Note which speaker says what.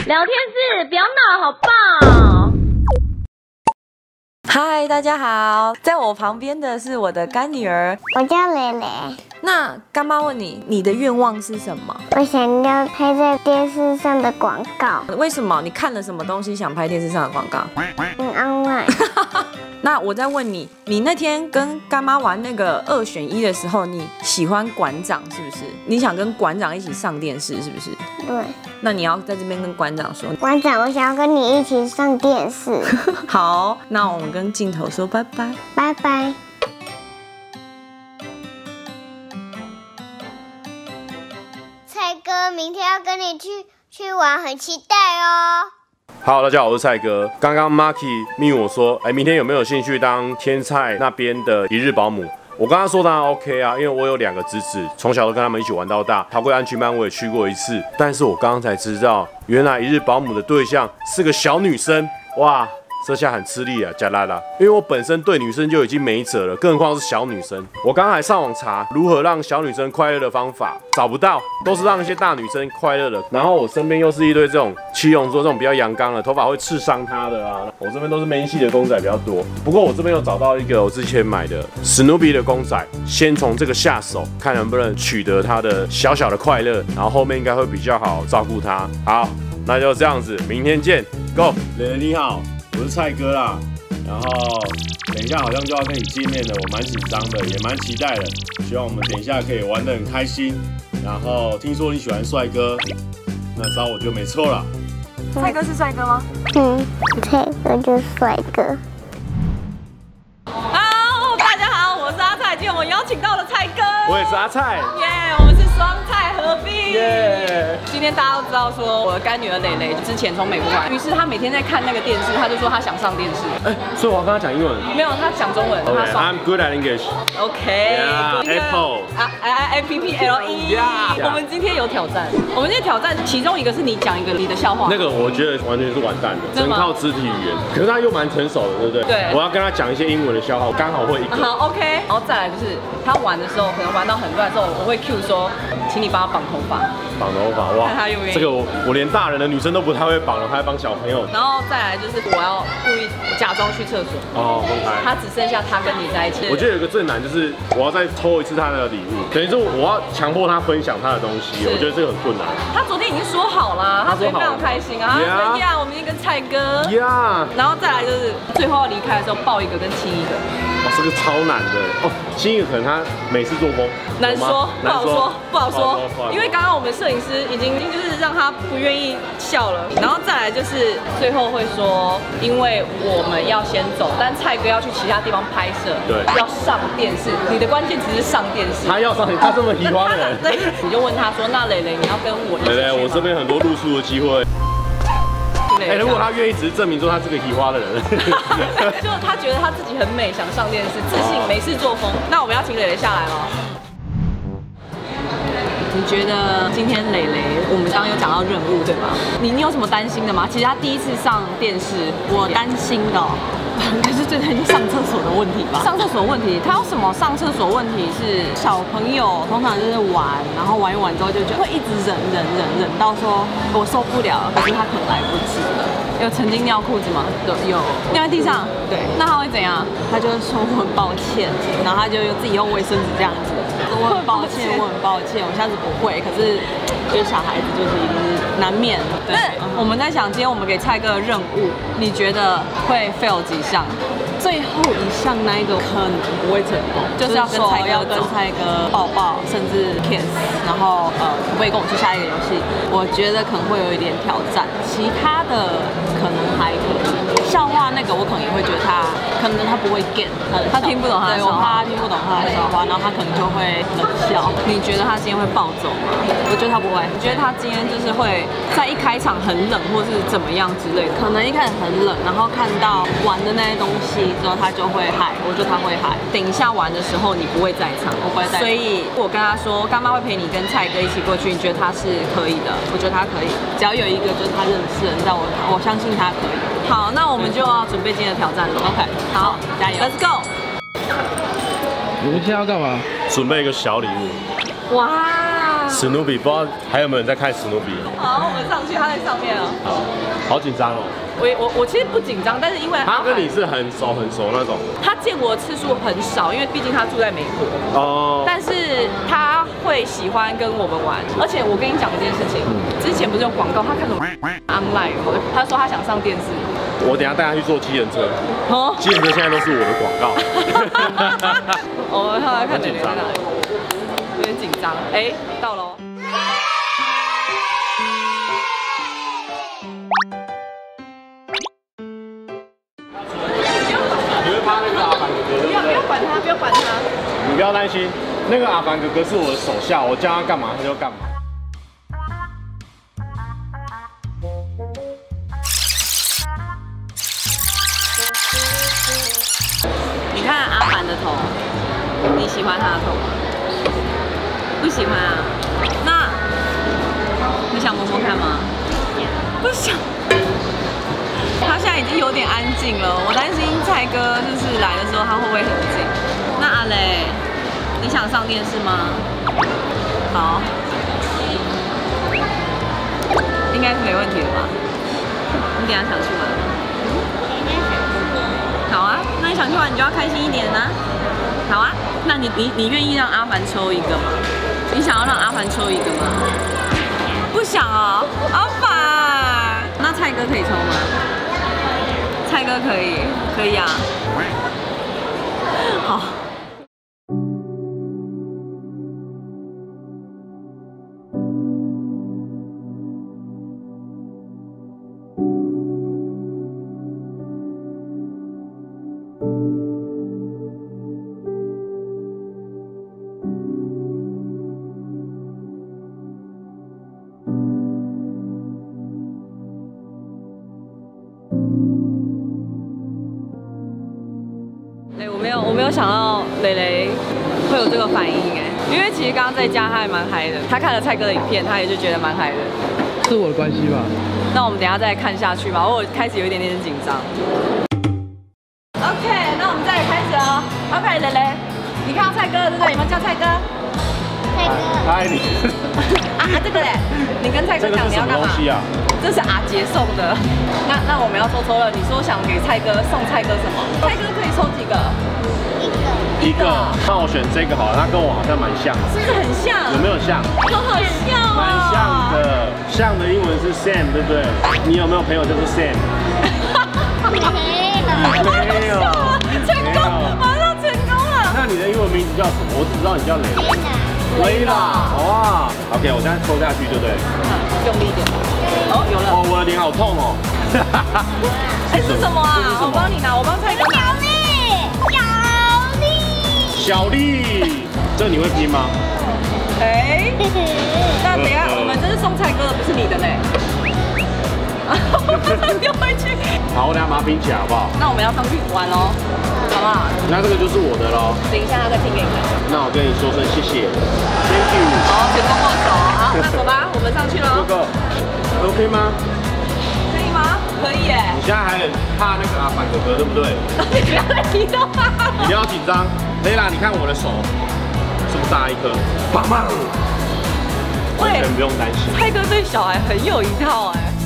Speaker 1: 聊天室不要闹，好棒！
Speaker 2: 嗨，大家好，在我旁边的是我的干女儿，
Speaker 3: 我叫蕾蕾。
Speaker 2: 那干妈问你，你的愿望是什么？
Speaker 3: 我想要拍在电视上的广告。
Speaker 2: 为什么？你看了什么东西想拍电视上的广告？
Speaker 3: 安慰。
Speaker 2: 那我再问你，你那天跟干妈玩那个2选1的时候，你喜欢馆长是不是？你想跟馆长一起上电视是不是？
Speaker 3: 对。
Speaker 2: 那你要在这边跟馆长说，
Speaker 3: 馆长，我想要跟你一起上电视。
Speaker 2: 好，那我们跟镜头说拜拜，
Speaker 3: 拜拜。蔡哥，明天要跟你去玩，很期待哦。
Speaker 4: Hello， 大家好，我是蔡哥。刚刚 Marky 密我说，明天有没有兴趣当天菜那边的一日保姆？我跟他说当然 OK 啊，因为我有2个侄子，从小都跟他们一起玩到大。桃贵安全班我也去过1次，但是我刚刚才知道，原来一日保姆的对象是个小女生，哇！这下很吃力啊，加拉拉，因为我本身对女生就已经没辙了，更何况是小女生。我刚刚还上网查如何让小女生快乐的方法，找不到，都是让一些大女生快乐的。然后我身边又是一堆这种七龙珠这种比较阳刚的，头发会刺伤她的啊。我这边都是 man 系的公仔比较多，不过我这边有找到一个我之前买的史努比的公仔，先从这个下手，看能不能取得她的小小的快乐，然后后面应该会比较好照顾她。好，那就这样子，明天见 ，Go， 蕾蕾你好。我是蔡哥啦，然后等一下好像就要跟你见面了，我蛮紧张的，也蛮期待的。希望我们等一下可以玩得很开心。然后听说你喜欢帅哥，那找我就没错了。
Speaker 2: 蔡哥是帅哥吗？
Speaker 3: 蔡哥就是帅哥。
Speaker 2: 好，大家好，我是阿蔡，今天我们邀请到了蔡哥，
Speaker 4: 我也是阿蔡，
Speaker 2: 耶，我们是双蔡合璧，
Speaker 4: 耶。
Speaker 2: 今天大家都知道说我的干女儿蕾蕾之前从美国回来，于是她每天在看那个电视，她就说她想上电视。
Speaker 4: 所以我要跟他讲英文。
Speaker 2: 没有，她讲中文。她说
Speaker 4: I'm good at English.
Speaker 2: OK。Apple。APPLE。我们今天有挑战，我们今天挑战其中一个是你讲一个你的笑话。
Speaker 4: 那个我觉得完全是完蛋的，只能靠肢体语言。可是他又蛮成熟的，对不对？
Speaker 2: 对。
Speaker 4: 我要跟他讲一些英文的笑话，我刚好会一个。
Speaker 2: 好 OK。然后再来就是他玩的时候，可能玩到很乱的时候，我会 Q 说，请你帮他绑头发。绑头发，哇！看他愿不愿意。这个
Speaker 4: 我连大人的女生都不太会绑了，还帮小朋友。
Speaker 2: 然后再来就是我要故意假装去厕所。哦，分开。他只剩下他跟你在一起。
Speaker 4: 我觉得有一个最难就是我要再抽一次他的礼物，等于是我要强迫他分享他的东西，我觉得这个很困难。他昨天已经说好了，他昨天非常开心啊，他说呀，我们已经跟蔡哥呀。然后再来就是最后要离开的时候抱一个跟亲一个。哦，这个超难的哦，亲一个可能他美式作风。难说，不好说，因为刚刚我们摄影师已经就是让他不愿意笑了，然后再来就是最后会说，因为我们要先走，但蔡哥要去其他地方拍摄，对，要上电视。你的关键词是上电视，他要上，他这么喜欢的人，对，你就问他说，那蕾蕾你要跟我一起去吗？蕾蕾，我这边很多露宿的机会。如果他愿意，只是证明说他是个喜花的人，就是他觉得他自己很美，想上电视，自信，美式作风。那我们要请蕾蕾下来了。你觉得今天蕾蕾，我们刚刚有讲到任务对吗？你有什么担心的吗？其实他第一次上电视，我担心的应该是最担心上厕所的问题吧。上厕所问题，他有什么上厕所问题是小朋友通常就是玩，然后玩一玩之后就觉得会一直忍到说我受不了了，可是他可能来不及了。有曾经尿裤子吗？有尿在地上。对，那他会怎样？他就会说我很抱歉，然后他就自己用卫生纸这样子。我很抱歉，我下次不会。可是，就是小孩子就是一定是难免。对，我们在想，今天我们给蔡哥的任务，你觉得会 fail 几项？最后一项那一个可能不会成功，就是要跟蔡哥抱抱，甚至 kiss， 然后可不可以跟我去下一个游戏？我觉得可能会有一点挑战，其他的可能还可以。笑话那个我可能也会觉得他可能他不会 get， 他听不懂他的笑话，我怕他听不懂他的笑话，然后他可能就会冷笑。你觉得他今天会暴走吗？我觉得他不会。我觉得他今天就是会在一开场很冷，或是怎么样之类的，可能一开始很冷，然后看到玩的那些东西之后，他就会嗨。我觉得他会嗨。等一下玩的时候你不会在场，我不会在场。所以我跟他说，干妈会陪你跟蔡哥一起过去，你觉得他是可以的？我觉得他可以，只要有一个就是他认识的人在我相信他可以。好，那我们就要准备今天的挑战了。OK， 好，加油 ，Let's go。
Speaker 5: 你们现在要干嘛？
Speaker 4: 准备一个小礼物。
Speaker 2: 哇！
Speaker 5: 史努比，不知道还有没有人在看史努比？
Speaker 4: 好，我们上去，他在上面哦。
Speaker 5: 好紧张哦。
Speaker 4: 我其实不紧张，但是因为
Speaker 5: 他跟你是很熟那种。
Speaker 4: 他见我的次数很少，因为毕竟他住在美国。哦。但是他会喜欢跟我们玩，而且我跟你讲一件事情，之前不是有广告，他看到 online， 他说他想上电视。
Speaker 5: 我等一下带他去坐机人车。哦。机人车现在都是我的广告。
Speaker 4: 我们来看哪里在哪里？有点紧张。哎，到了。不要管他，
Speaker 5: 你不要担心，那个阿凡哥哥是我的手下，我叫他干嘛他就干嘛。
Speaker 4: 你看阿凡的头，你喜欢他的头吗？不喜欢啊？那你想摸摸看吗？不想。他现在已经有点安静了，我担心蔡哥就是来的时候他会不会很静？那阿雷，你想上电视吗？好，应该是没问题的吧？你等一下想去玩吗？好啊，那你想去玩，你就要开心一点啊。好啊，那你愿意让阿凡抽一个吗？你想要让阿凡抽一个吗？不想啊，阿凡。那蔡哥可以抽吗？蔡哥可以啊。好。我没有想到蕾蕾会有这个反应哎，因为其实刚刚在家他还蛮嗨的，他看了蔡哥的影片，他也就觉得蛮嗨的。
Speaker 5: 是我的关系吧？
Speaker 4: 那我们等一下再看下去吧，我开始有一点点紧张。OK， 那我们再开始哦。OK， 蕾蕾，你看到蔡哥了对不对？有没有叫蔡哥？
Speaker 3: 蔡哥。
Speaker 5: 嗨你。
Speaker 4: 这个嘞，你跟蔡哥讲你要干嘛？这是阿杰送的。那我们要抽了，你说想给蔡哥送蔡哥什么？蔡哥可以抽几个？
Speaker 5: 一个。那我选这个好了，它跟我好像蛮像。
Speaker 4: 是不是很像？
Speaker 5: 有没有像？
Speaker 4: 都好像哦。
Speaker 5: 蛮像的，像的英文是 Sam， 对不对？你有没有朋友叫做 Sam？ 没有。成功，马上成功了。那你的英文名字叫什么？我只知道你叫蕾蕾啦。哇 ，OK， 我现在抽下去，对不对？
Speaker 4: 用力一点。哦，有了。
Speaker 5: 哦，我的脸好痛哦。
Speaker 4: 哎，是什么啊？我帮你拿，我帮蔡哥拿。
Speaker 5: 小丽，这你会拼吗？
Speaker 4: 哎，那等一下，我们这是送蔡哥的，不是你的呢。丢回去。
Speaker 5: 好，我等下把它拼起来好不好？
Speaker 4: 那我们要上去玩喽，好不好？
Speaker 5: 那这个就是我的喽。
Speaker 4: 等一下他再拼给你看。
Speaker 5: 那我跟你说声谢谢 ，Thank you。
Speaker 4: 好，前方握手。好，那走吧，我们上去喽。
Speaker 5: 哥哥 ，OK 吗？
Speaker 4: 可以吗？可以耶。
Speaker 5: 你现在还很怕那个阿凡哥哥，对不对？
Speaker 4: 你不要再激动了。
Speaker 5: 你不要紧张。蕾拉，你看我的手，这么大一颗，棒棒，完全不用担心。
Speaker 4: 蔡哥对小孩很有一套哎。